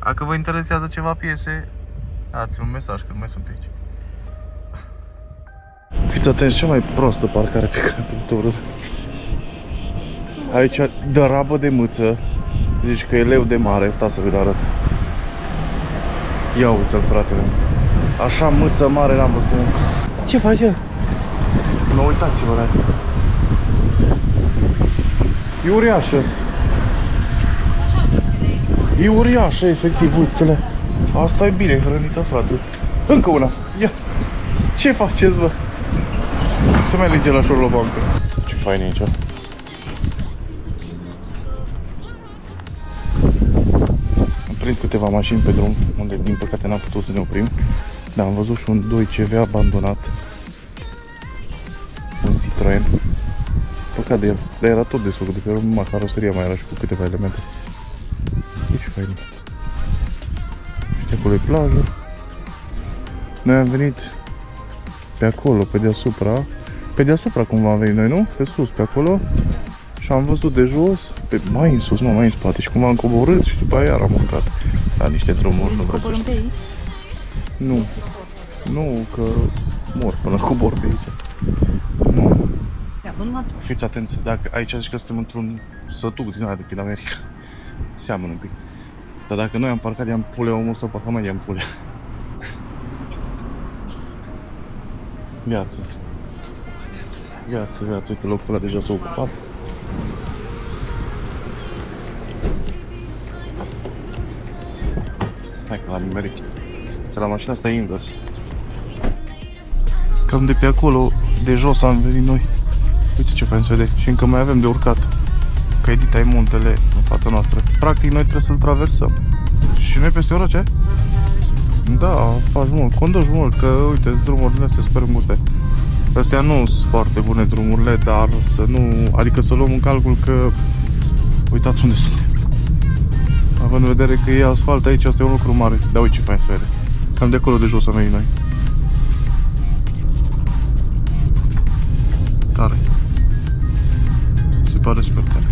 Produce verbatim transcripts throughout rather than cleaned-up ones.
Dacă vă interesează ceva piese, dați un mesaj când mai sunt aici. Fiți atenți, cea mai prostă parcare pe care am făcut-o. Aici, dărabă de mâță. Zici că e leu de mare, sta să vi-l arăt. Ia uite-l, fratele. Așa mâță mare n-am văzut. Ce faci, el? Nu uitați-vă la ea. E uriașă. E uriașă, efectiv, uite-le. Asta e bine hrănită, frate. Încă una. Ia. Ce faceți, bă? Să mai linge la șorlobancă. Ce fain e aici. Am prins câteva mașini pe drum, unde din păcate n-am putut să ne oprim. Dar am văzut și un doi C V abandonat. Un Citroen. Păcat de el, dar era tot desfăcut, de pe urmă caroseria mai era și cu câteva elemente. E ce fain. Și acolo e plajă. Noi am venit pe acolo, pe deasupra. Pe deasupra cumva am venit noi, nu? Pe sus, pe acolo. Și am văzut de jos, pe mai în sus, nu, mai în spate. Și cumva am coborât și după aia iar am urcat la niște drumuri. Nu coborâm pe aici? Nu. Nu, că mor până cobor pe aici. Nu. Fiți atenți, dacă aici zici că suntem într-un sătuc din ăla de prin America. Seamănă un pic. Dar dacă noi am parcat de-am pule, omul ăsta parcat mai de-am pule. Viață. Viață, viață, uite locul ăla deja s-a ocupat. Hai că l-am nimerit. Că la mașina asta e invers. Cam de pe acolo, de jos am venit noi. Uite ce fain se vede. Și încă mai avem de urcat. Că edita e muntele în fața noastră. Practic noi trebuie să-l traversăm. Și noi peste ora ce? Da, faci mult, conduci mult, că uite, drumurile astea super înguste. Astea nu sunt foarte bune drumurile, dar să nu, adică să luăm în calcul că uitați unde suntem. Având în vedere că e asfalt aici, asta e un lucru mare. Dar uite ce fain se vede. Cam de acolo de jos am venit noi. Tare. Se pare super tare.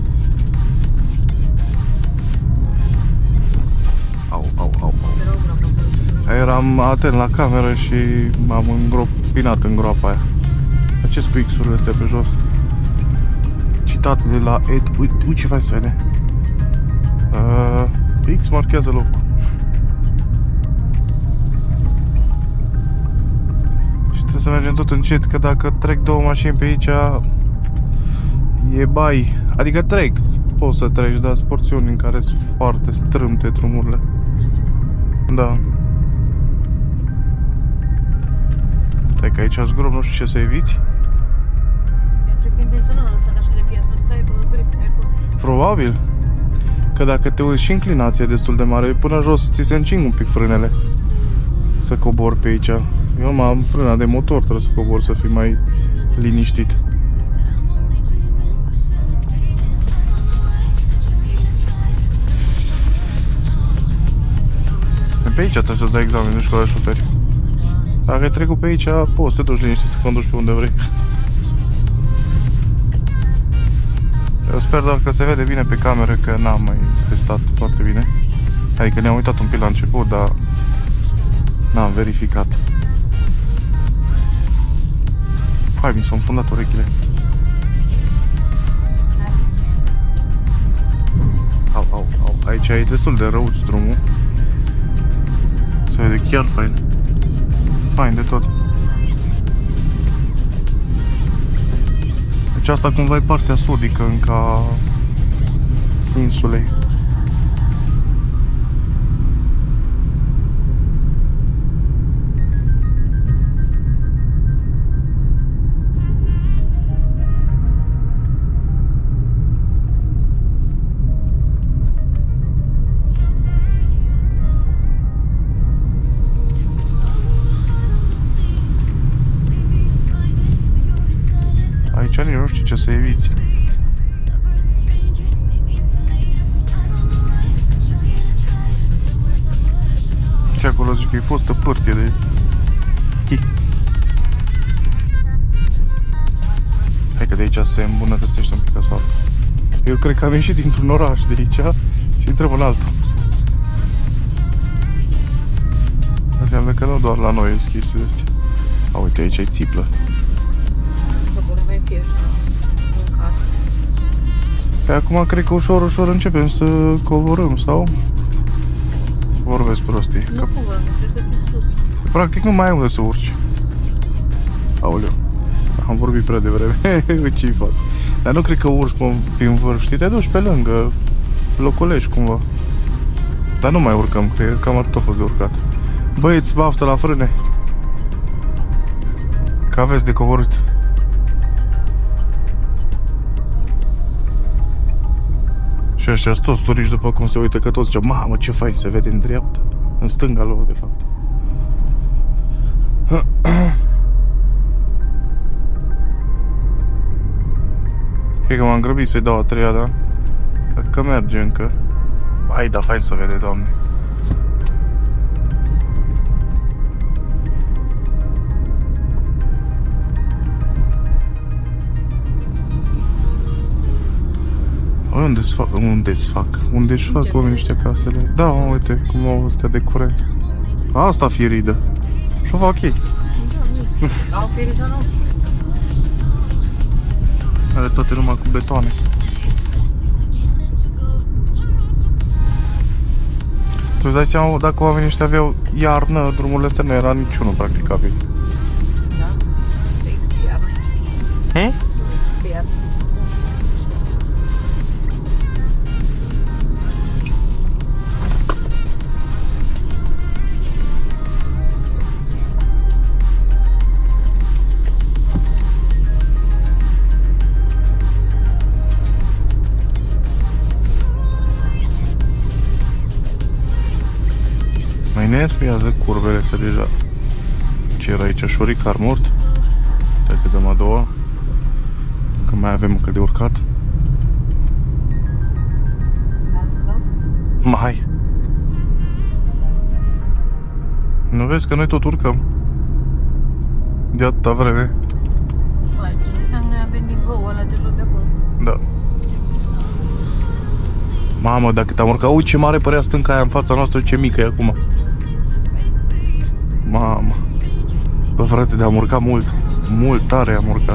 Au, au, au, au. Eram atent la cameră și m-am îngropinat în groapa aia. Ce spui X-urile astea pe jos? Citatele la Ed... Uite, uite ce faci să vede. Uh, X marchează locul. Și trebuie să mergem tot încet, că dacă trec două mașini pe aici e bai. Adică trec, poți să treci, dar sunt porțiuni în care sunt foarte strâmte drumurile. Da. Stai că aici zgrob, nu știu ce să eviți. Pentru că intenționat a lăsat așa de piatră, să aibă grip pe acolo. Probabil. Că dacă te uiți și inclinația e destul de mare, până jos ți se încing un pic frânele. Să cobor pe aici. Eu m-am frâna de motor, trebuie să cobor, să fii mai liniștit. Pe aici trebuie să-ți dai examen de școală de șoferi. Dacă ai trecut pe aici, poți să te duci liniștit să conduci pe unde vrei. Eu sper doar că se vede bine pe cameră, că n-am mai testat foarte bine. Adică ne-am uitat un pic la început, dar n-am verificat. Hai, mi s-au înfundat urechile. Au, au, au. Aici e destul de răuț drumul. Se vede chiar fain. Fain de tot. Deci asta cumva e partea sudică încă a insulei. Aici nu știu ce să eviți. Și acolo zic că e fostă pârtie de chi. Hai că de aici se îmbunătățește un pic asfalt. Eu cred că am ieșit dintr-un oraș de aici și intrăm în altul. Înseamnă că nu doar la noi sunt chestiile astea. A, uite, aici e țiplă. Că vor mai fi așa, mâncat. Pe acum cred că ușor, ușor începem să coborâm, sau? Vorbesc prostii. Nu Că, cumva, nu trebuie să fii sus. practic nu mai ai unde să urci. Aoleu. Am vorbit prea devreme. Ce-i față? Dar nu cred că urci pe, prin vârf, știi? Te duci pe lângă. Locolești cumva. Dar nu mai urcăm, cred că cam atât a fost de urcat. Băieți, baftă la frâne. Că aveți de coborât. Și ăștia sunt toți turiști după cum se uită, că toți ziceau, mamă, ce fain, se vede în dreapta. În stânga lor, de fapt. Cred că m-am grăbit să-i dau a treia, da? Că merge încă. Hai, da, fain să vede, Doamne. Unde-ți fac? Unde-ți fac? Unde-și fac oamenii ăștia casele? Da, mă, uite cum au astea de curent. Asta firidă. Și-o fac ei. Au firidă, nu? Are toate numai cu betoane. Tu îți dai seama, dacă oamenii ăștia aveau iarnă, drumurile astea nu era niciunul practicabil. Da? Pe iarnă. He? Pe iarnă. Mai nerviază curvele astea deja. Ce era aici? Șoricar mort. Hai să dăm a doua. Că mai avem încă de urcat. Mai. Nu vezi că noi tot urcăm? De atâta vreme. Păi, ce înseamnă noi avem din găul ăla de jos de acolo. Da. Mamă, dacă te-am urcat, uite ce mare părea stânca aia în fața noastră, ce mică e acum. Mamă. Bă, frate, de-am urcat mult. Mult tare am urcat.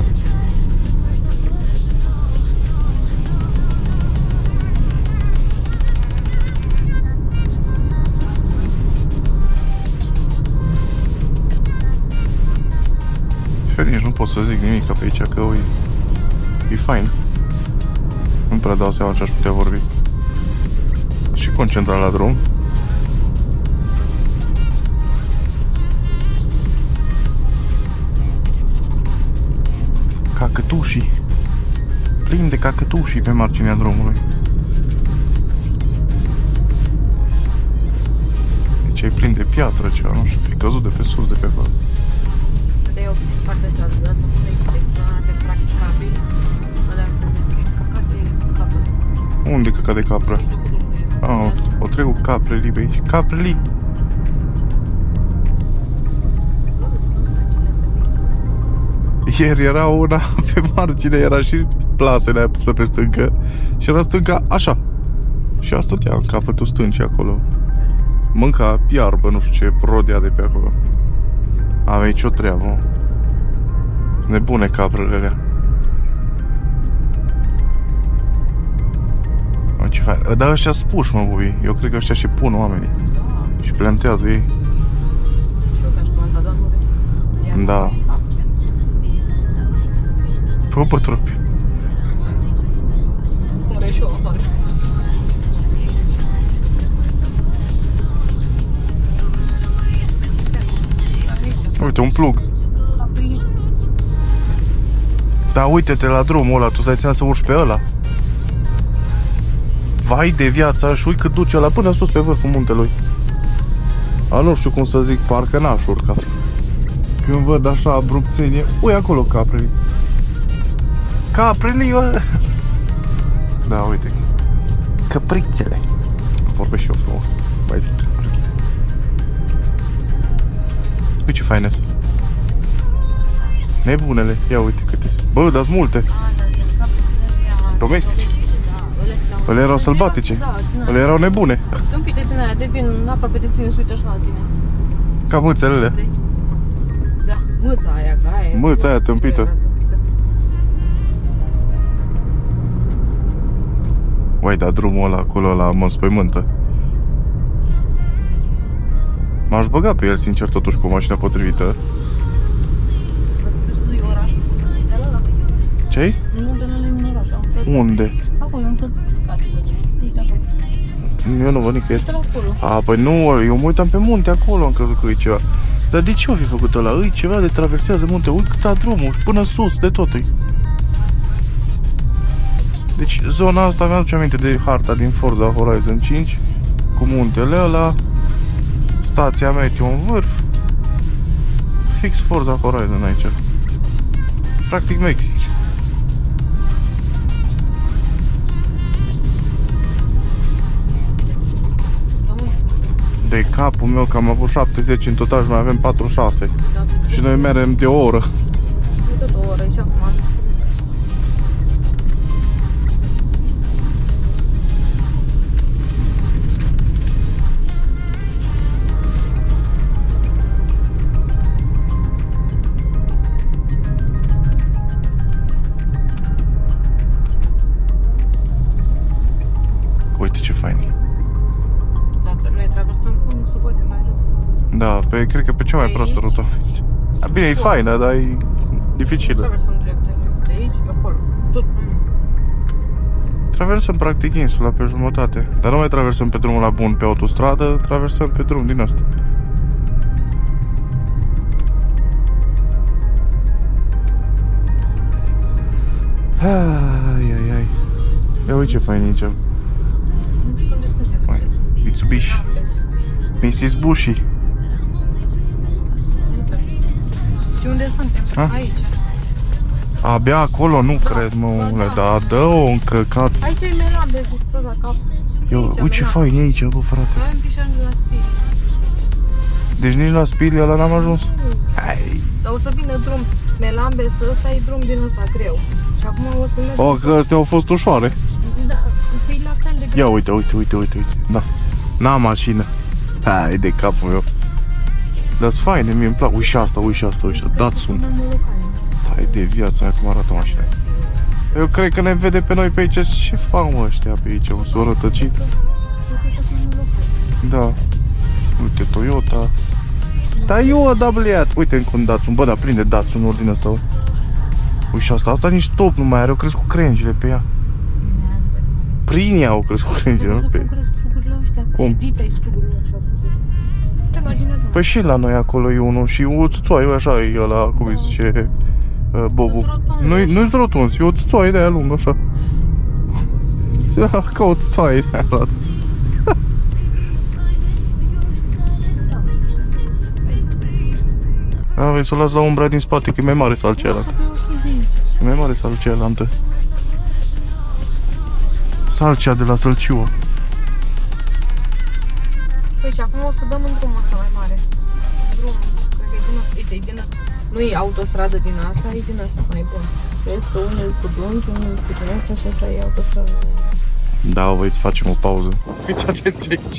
Și nici nu pot să zic nimic pe aici, că e, e fain. Nu prea dau seama ce aș putea vorbi. Și concentrat la drum. Cacătușii. Plin de cacătușii pe marginea drumului. Deci e plin de piatră ceva, nu știu, fi căzut de pe sus, de pe acolo. De eu partea cealaltă, unde este zona de practicabil, alea când e căcat de capră. Unde e căcat de capră? Mijlocul drumului. Ah, o trec cu caprelii pe aici. Caprelii! Ieri era una pe margine, era și plasele aia pusă pe stâncă. Și era stânca așa. Și asta stătea în capătul stâncii acolo. Mânca iarbă, nu știu ce, rodea de pe acolo. Am aici o treabă, mă. Sunt nebune caprele alea. Mă, ce fain. Dar ăștia spuși, mă, bubi. Eu cred că ăștia și pun oamenii. Și plantează ei. Da. Fă pe trupi. Are și o afară. Uite, un plug. Da, uite-te la drumul ăla, tu stai seama să urci pe ăla. Vai de viața și uite cât duce ăla până sus pe vârful muntelui. A, nu știu cum să zic, parcă n-aș urca. Când văd așa abrupțenie, ui acolo caprelii. Caprelii, bă! Da, uite. Căprițele. Vorbesc și eu frumos. Mai zic caprelii. Uite ce faine sunt. Nebunele, ia uite câte sunt. Bă, dar-s multe. Domestici. Ele erau sălbatice. Ele erau nebune. Câmpite din aia de vin aproape de tine, se uită așa la tine. Ca mâțelele. Da, mâța aia, ca aia. Mâța aia tâmpită. Uai, dar drumul ăla acolo la mă înspăimântă. M-aș băga pe el, sincer, totuși, cu o mașină potrivită. Ce-i? Unde? Acolo, în tot uite acolo. Eu nu văd nicăieri. Uite-l acolo. A, păi nu, eu mă uitam pe munte acolo, am crezut că e ceva. Dar de ce o fi făcut ăla? E ceva de traversează munte, uite cât a drumul, până sus, de tot e. Deci zona asta mi-aduce aminte de harta din Forza Horizon cinci, cu muntele ăla, stația meteo în vârf, fix Forza Horizon aici. Practic Mexic. De capul meu că am avut șaptezeci în total și mai avem patruzeci și șase. Da, Și noi mergem de o oră. tot o oră și acum ajung. Uite ce fain e. Dacă noi traversăm, nu se poate mai rău. Da, pe, cred că pe cea mai Aici? proastă rută. Bine, e faină, dar e dificilă. Traversăm drept de aici, de acolo. Tot. Traversăm practic insula pe jumătate. Dar nu mai traversăm pe drumul la bun pe autostradă, traversăm pe drum din asta. Ai, ai, ai. Ia uite ce fain e aici. Mai, Mitsubishi. missus Bushi. Și unde suntem? Ha? Aici. Abia acolo, nu cred, mă, omule, dar dă-o încăcat. Aici e Melambe, cu tot la cap. Eu, uite ce fain e aici, bă, frate. Noi am pișat de la Spiri. Deci nici la Spilia ăla n-am ajuns. Hai. Dar o să vină drum Melambe, să ăsta e drum din ăsta greu. Și acum o să mergem. O, că astea au fost ușoare. Da, e la fel de greu. Ia uite, uite, uite, uite, uite. Da. N-am mașină. Hai de capul meu. Dar-s faine, mie îmi plac. Uite și asta, uite și asta, uite și asta. Datsun. Hai de viața aia, cum arată mașina. Eu cred că ne vede pe noi pe aici. Ce fac, mă, ăștia pe aici? O s-o rătăcit. Da. Uite, Toyota. Da, eu da, bliat. Uite încă un Datsun. Bă, dar prinde Datsun-uri din asta. Uite și asta. Asta nici stop nu mai are. Eu cresc cu crengile pe ea. Prin ea au crescut crengile, nu pe... Cum? Păi și la noi acolo e unul și o țuțoaie, așa e ăla, cum îi zice, uh, Bobu. Nu-i nu-i rotunzi, e o țuțoaie de aia lungă, așa. Ca o țuțoaie de aia lată. A, vei să o las la umbra din spate, că e mai mare sau cealaltă. E mai mare sau cealaltă. Salcea de la Sălciu. Păi și acum o să dăm în drumul ăsta mai mare. Drum, cred că e din asta. Uite, e din asta. Nu e autostradă din asta, e din asta mai bun. Vezi că unul cu blungi, unul cu din asta și așa e autostradă. Da, voi îți facem o pauză. Fiți atenți aici.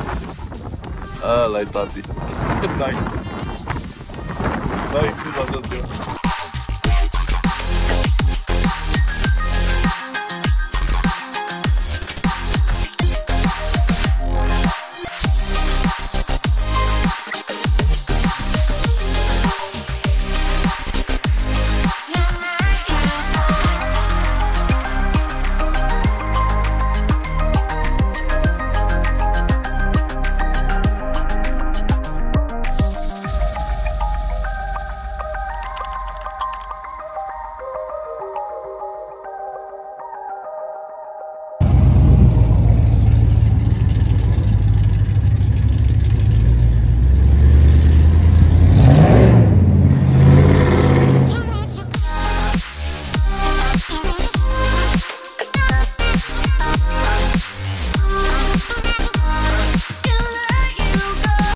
Ăla-i tati. Dai. Dai, cât la Sălciu.